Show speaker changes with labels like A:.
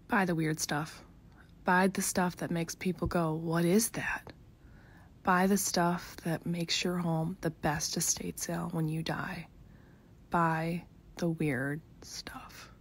A: Buy the weird stuff. Buy the stuff that makes people go, what is that? Buy the stuff that makes your home the best estate sale when you die. Buy the weird stuff.